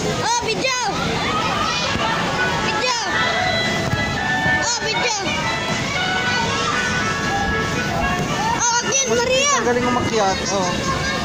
Oh, video! Video! Oh, video! Oh, again, Maria! Ang galing umakyat. Oh.